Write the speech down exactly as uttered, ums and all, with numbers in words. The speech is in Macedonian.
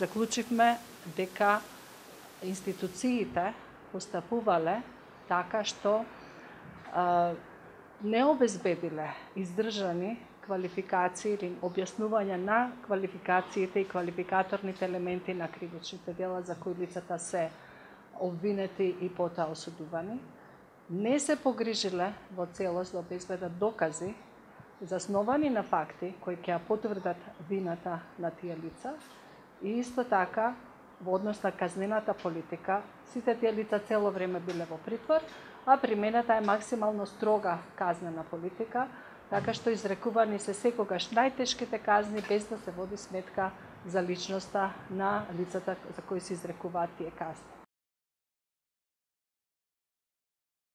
заклучивме дека институциите постапувале така што а, не обезбедиле издржани квалификации или објаснување на квалификациите и квалификаторните елементи на кривичните дела за кои лицата се обвинети и потоа осудувани, не се погрижиле во целост да обезбедат докази засновани на факти кои ќе ја потврдат вината на тие лица и исто така во однос на казнената политика, сите тие лица цело време биле во притвор, а примената е максимално строга казнена политика, така што изрекувани се секогаш најтешките казни без да се води сметка за личноста на лицата за кои се изрекуваат тие казни.